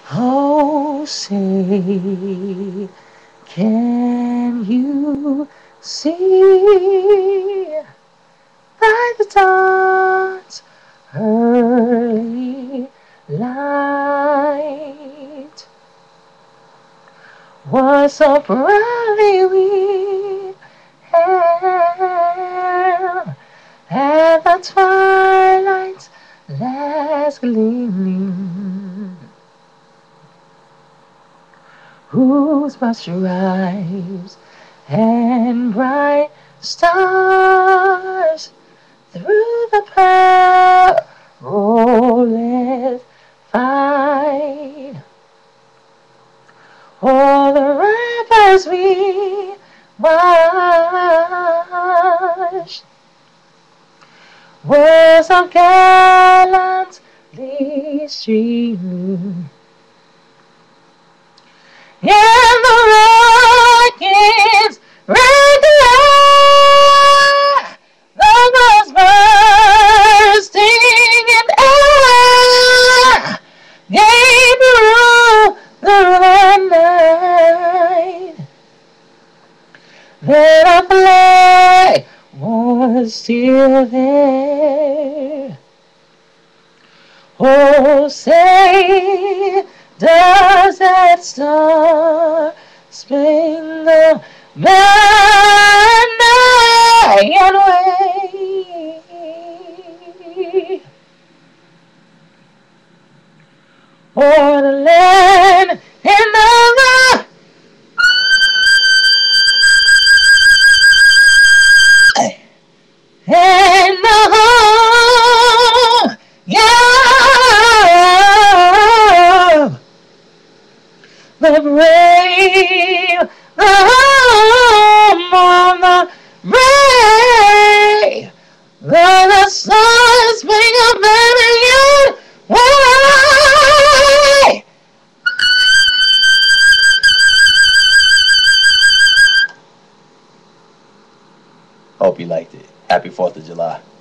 Oh, say, can you see by the dawn's early light was so proudly we hailed at the twilight's last gleaming, whose broad stripes and bright stars through the perilous fight o'er the ramparts we watched, words of gallantly streaming, and the rockets rang the air, the was bursting in air, gave the red night, that our flag was still there. Oh, say, does that star-spangled banner yet wave o'er the land and the and the home, yeah, the brave, the home on the brave, the stars bring a better yet. Why? Hope you liked it. Happy 4th of July.